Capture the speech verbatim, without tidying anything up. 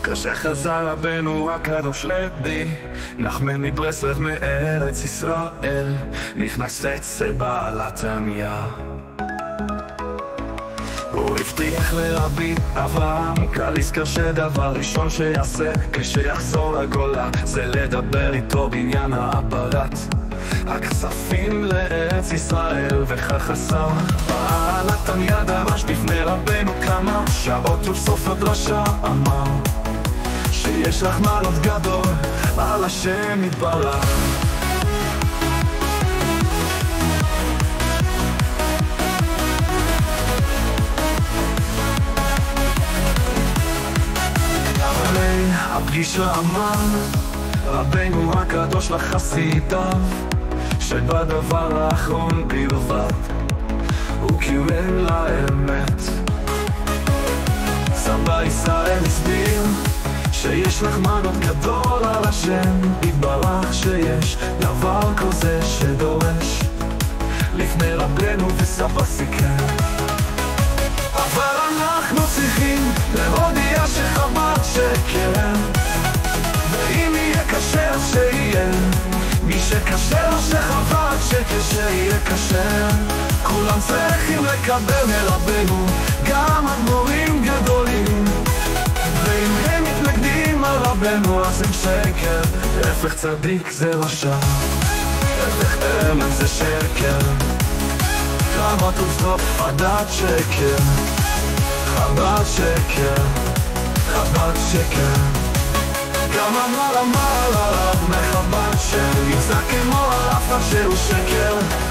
כשחזר רבנו הקדוש לוי נחמן מברסלב מארץ ישראל, נכנס אצל בעלת ענייה. הוא הבטיח לרבי אברהם קליסקר שדבר ראשון שיעשה כשיחזור לגולה זה לדבר איתו בעניין האפרט הכספים לארץ ישראל. וכך עשה בעלת ענייה דרש בפני רבנו כמה שעות ובסוף הדרשה אמר שיש לך מעלות גדול על השם יתברך. הפגישה אמר רבנו הקדוש לחסידיו שבדבר האחרון בלבד הוא כיוון לאמת. סבא ישראל הסביר שיש לך מעלות גדול על השם יתברך, שיש דבר כזה שדורש לפני רבנו וסבא סיכם. אבל אנחנו צריכים להודיע שחב"ד שכן, ואם יהיה כשר שיהיה, מי שכשר שחב"ד שכשיהיה כשר. כולם צריכים לקבל מרבנו, גם אדמו"רים גדולים, ואם הם מתנגדים על רבנו אז הם שקר. הפך צדיק זה רשע, הפך אמת זה שקר, למה תוסף הדת שקר, חב"ד שקר, חב"ד שקר. גם אמר אמר עליו מחב"ד שנמצא כמו על אף שהוא שקר.